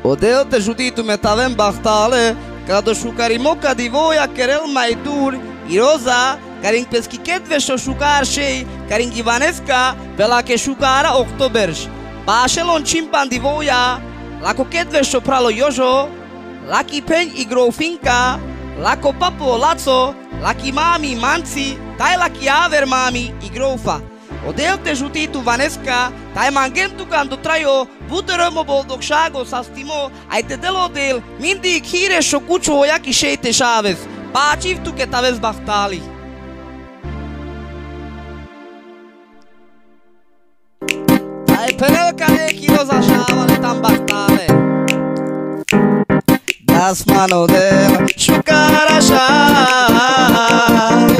Odel te juditu me tavem bahtale, kada shukari moka divoja kerel majdur, i roza, karing peski kedvesho shukar shej, karing Ivaneska, pela ke shukara oktobersh. Pašelon čimpan divoja, lako kedvesho pralo jožo, laki pen i grofinka, lako papo laco, laki mami manci, taj laki aver mami i grofa. Odel te žutitu Vaneska, taj mangentu kando trajo, buteramo bol dok šago sastimo, aj te delo del, mindig hire šo kučo jaki šejte šaves, pa čivtu ke taves bahtali. Taj penelka neki rozašavali tam bahtale. Das man odel šukara šal,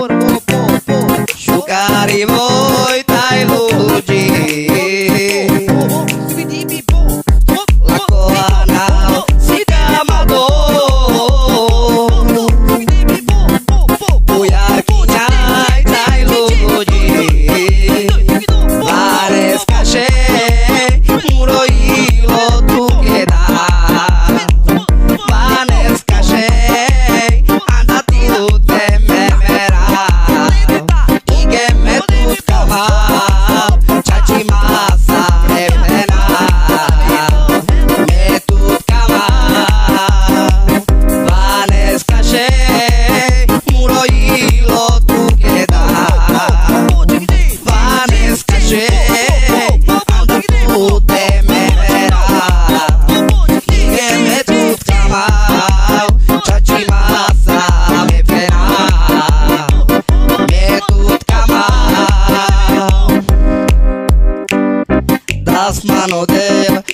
šukari voj taj luđi, lako anal si damado, ujarkinjaj taj luđi, Vaneska še murojilo tu keda. Vaneska še anda ti lute me vera, ige me tut kamal, čači masa me pena, me tut kamal. Vaneska še murojilo tu keda. Vaneska še anda tute me vera, ige me tut kamal, čači masa me pena, me tut kamal. Das man odel